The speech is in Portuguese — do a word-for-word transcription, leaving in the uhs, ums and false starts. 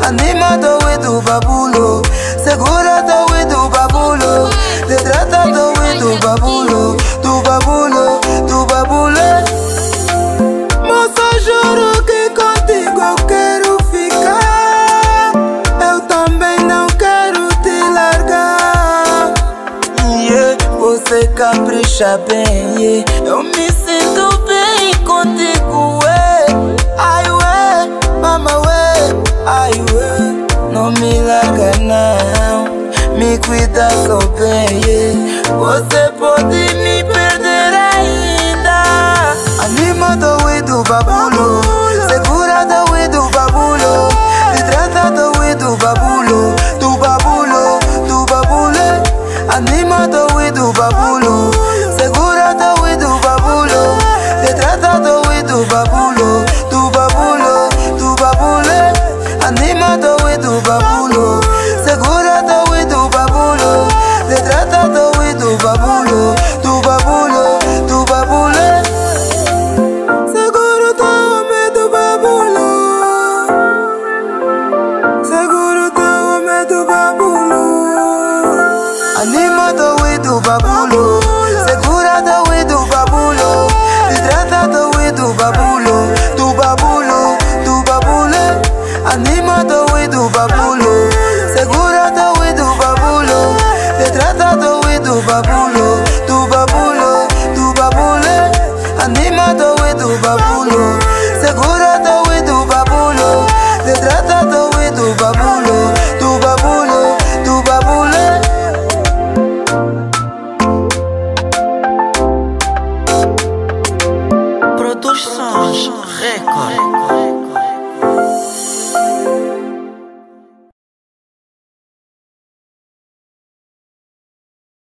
Animado e do babulo, segurado e do babulo, te tratado e do babulo, do babulo, do babulo. Moça, juro que contigo eu quero ficar. Eu também não quero te largar. Yeah, você capricha bem, yeah. Eu me sinto bem contigo, ué. Ai, ué, mama, ué. Ai, ué, não me larga não. Me cuida só bem, yeah. Você pode me perder ainda. Animado e do babulo, segurado e do babulo, te tratado e do babulo, do babulo, do babulo. Animado e do babulo, segurado e do babulo, te tratado e do babulo, do babulo, do babulo. Animado e do babulo, segurado e do babulo, te tratado e do babulo, do babulo, do babulo. Seguro teu medo babulo, seguro teu medo babulo. Animado e do babulo, segurado e do babulo, te tratado e do babulo, do babulo, do babulo. Animado e do babulo, segurado e do babulo, te tratado e do babulo, do babulo, do babulo. Animado e do babulo, segurado e do babulo, te tratado e do babulo, do babulo, do babulo. Produções Record.